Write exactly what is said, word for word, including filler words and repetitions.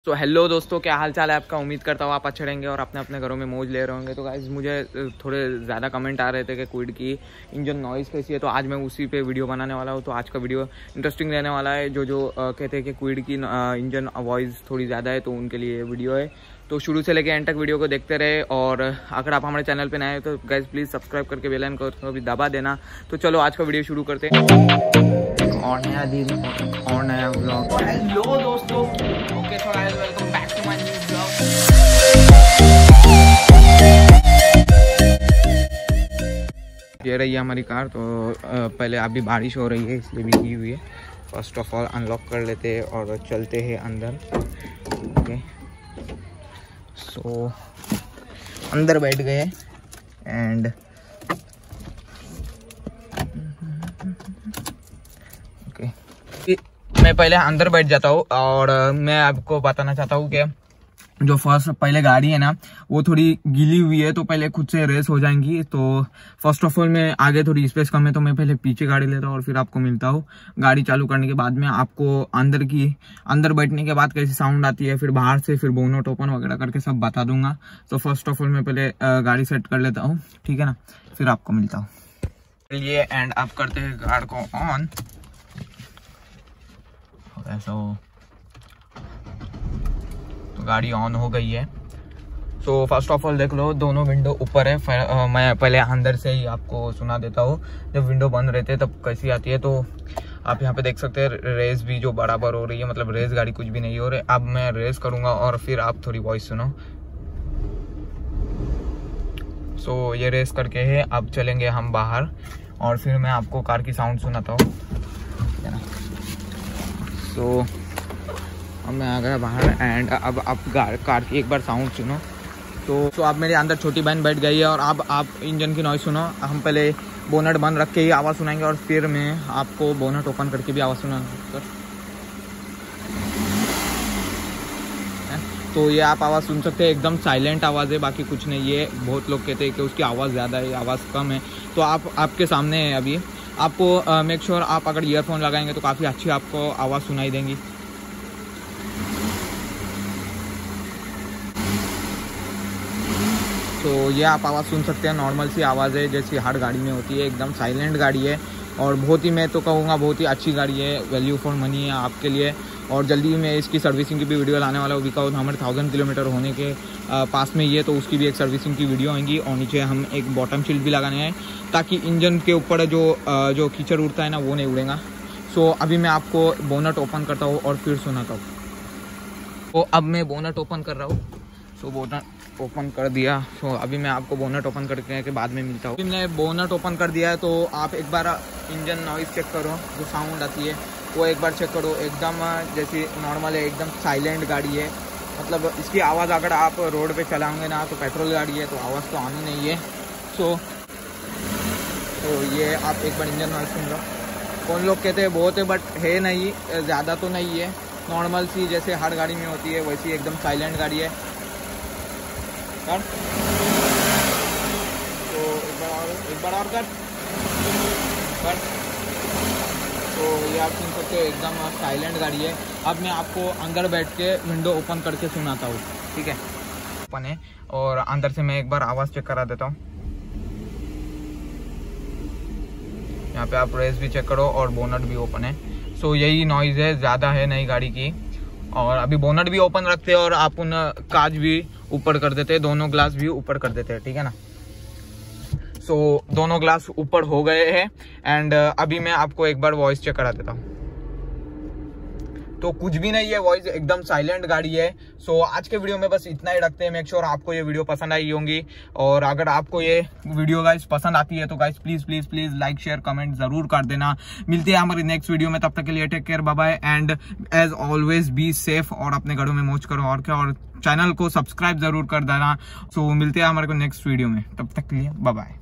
तो हेलो दोस्तों, क्या हाल चाल है आपका। उम्मीद करता हूँ आप अच्छे रहेंगे और अपने अपने घरों में मौज ले रहे होंगे। तो गाइस मुझे थोड़े ज़्यादा कमेंट आ रहे थे कि क्विड की इंजन नॉइज़ कैसी है, तो आज मैं उसी पे वीडियो बनाने वाला हूँ। तो आज का वीडियो इंटरेस्टिंग रहने वाला है। जो जो आ, कहते हैं कि क्विड की इंजन वॉइस थोड़ी ज़्यादा है, तो उनके लिए ये वीडियो है। तो शुरू से लेकर एंड तक वीडियो को देखते रहे। और अगर आप हमारे चैनल पर नए हैं तो गाइस प्लीज़ सब्सक्राइब करके बेल आइकन को भी दबा देना। तो चलो आज का वीडियो शुरू करते हैं। और नया दिन और नया व्लॉग। हेलो दोस्तों, okay so guys welcome back to my new vlog. ये रही है हमारी कार। तो पहले अभी बारिश हो रही है इसलिए भीगी हुई है। फर्स्ट ऑफ ऑल अनलॉक कर लेते हैं और चलते हैं अंदर। ओके सो अंदर बैठ गए एंड मैं पहले अंदर बैठ जाता हूँ और मैं आपको बताना चाहता हूँ कि जो फर्स्ट पहले गाड़ी है ना वो थोड़ी गीली हुई है, तो पहले खुद से रेस हो जाएंगी। तो फर्स्ट ऑफ ऑल मैं आगे थोड़ी स्पेस कम है तो मैं पहले पीछे गाड़ी लेता हूँ और फिर आपको मिलता हूँ। गाड़ी चालू करने के बाद में आपको अंदर की अंदर बैठने के बाद कैसी साउंड आती है, फिर बाहर से फिर बोनट ओपन वगैरह करके सब बता दूंगा। तो फर्स्ट ऑफ ऑल मैं पहले गाड़ी सेट कर लेता हूँ, ठीक है ना, फिर आपको मिलता हूँ। चलिए एंड आप करते हैं कार को ऑन। ऐसा हो तो गाड़ी ऑन हो गई है। सो फर्स्ट ऑफ ऑल देख लो दोनों विंडो ऊपर है। आ, मैं पहले अंदर से ही आपको सुना देता हूँ। जब विंडो बंद रहते हैं तब कैसी आती है, तो आप यहाँ पे देख सकते हैं रेस भी जो बराबर हो रही है, मतलब रेस गाड़ी कुछ भी नहीं हो रही। अब मैं रेस करूँगा और फिर आप थोड़ी वॉइस सुनो। सो so, ये रेस करके है। अब चलेंगे हम बाहर और फिर मैं आपको कार की साउंड सुनाता हूँ, ठीक है ना। सो so, अब मैं आ गया बाहर एंड अब आप कार की एक बार साउंड सुनो। तो तो अब मेरे अंदर छोटी बहन बैठ गई है और अब आप इंजन की नॉइज़ सुनो। हम पहले बोनट बंद रख के ही आवाज़ सुनाएंगे और फिर मैं आपको बोनट ओपन करके भी आवाज़ सुनाऊंगा। तो ये आप आवाज़ सुन सकते हैं, एकदम साइलेंट आवाज़ है, बाकी कुछ नहीं है। बहुत लोग कहते हैं कि उसकी आवाज़ ज़्यादा है, आवाज़ कम है। तो आप आपके सामने है अभी। आपको मेक श्योर आप अगर ईयरफोन लगाएंगे तो काफ़ी अच्छी आपको आवाज़ सुनाई देंगी। तो ये आप आवाज़ सुन सकते हैं, नॉर्मल सी आवाज़ है जैसी हर गाड़ी में होती है। एकदम साइलेंट गाड़ी है और बहुत ही, मैं तो कहूँगा बहुत ही अच्छी गाड़ी है। वैल्यू फॉर मनी है आपके लिए। और जल्दी मैं इसकी सर्विसिंग की भी वीडियो लाने वाला हूँ। बिकॉज हमारे थाउजेंड किलोमीटर होने के पास में ये, तो उसकी भी एक सर्विसिंग की वीडियो आएंगी। और नीचे हम एक बॉटम शील्ड भी लगाने हैं ताकि इंजन के ऊपर जो जो कीचड़ उड़ता है ना वो नहीं उड़ेगा। सो अभी मैं आपको बोनट ओपन करता हूँ और फिर सुनाता हूँ। तो अब मैं बोनट ओपन कर रहा हूँ। सो बोनट ओपन कर दिया। सो अभी मैं आपको बोनट ओपन करके के बाद में मिलता हूँ। अभी मैंने बोनट ओपन कर दिया है, तो आप एक बार इंजन नॉइज़ चेक करो, जो साउंड आती है वो एक बार चेक करो। एकदम जैसी नॉर्मल है, एकदम साइलेंट गाड़ी है। मतलब इसकी आवाज़ अगर आप रोड पे चलाओगे ना, तो पेट्रोल गाड़ी है तो आवाज़ तो आनी नहीं है। सो तो ये आप एक बार इंजन नॉइज़ सुन लो। कौन लोग कहते हैं बहुत है, बट है नहीं, ज़्यादा तो नहीं है। नॉर्मल सी जैसे हर गाड़ी में होती है वैसी एकदम साइलेंट गाड़ी है। कर तो एक बार और एक बार और कर कर तो ये आप सुन सकते हो, एकदम साइलेंट गाड़ी है। अब मैं आपको अंदर बैठ के विंडो ओपन करके सुनाता हूँ, ठीक है। ओपन है और अंदर से मैं एक बार आवाज़ चेक करा देता हूँ। यहाँ पे आप रेस भी चेक करो और बोनट भी ओपन है। सो यही नॉइज़ है, ज़्यादा है नई गाड़ी की। और अभी बोनट भी ओपन रखते हैं और आप उन कांच भी ऊपर कर देते हैं, दोनों ग्लास भी ऊपर कर देते हैं, ठीक है ना। सो so, दोनों ग्लास ऊपर हो गए हैं एंड अभी मैं आपको एक बार वॉइस चेक करा देता हूँ। तो कुछ भी नहीं है, वॉइस एकदम साइलेंट गाड़ी है। सो so, आज के वीडियो में बस इतना ही रखते हैं। मेक श्योर आपको ये वीडियो पसंद आई होंगी। और अगर आपको ये वीडियो गाइस पसंद आती है तो guys please please please like share comment जरूर कर देना। मिलते हैं हमारी नेक्स्ट वीडियो में, तब तक के लिए take care, bye bye and as always be safe और अपने घरों में मौज करो। और क्या, और चैनल को सब्सक्राइब जरूर कर देना। सो so, मिलते हैं हमारे को नेक्स्ट वीडियो में, तब तक के लिए बाय बाय।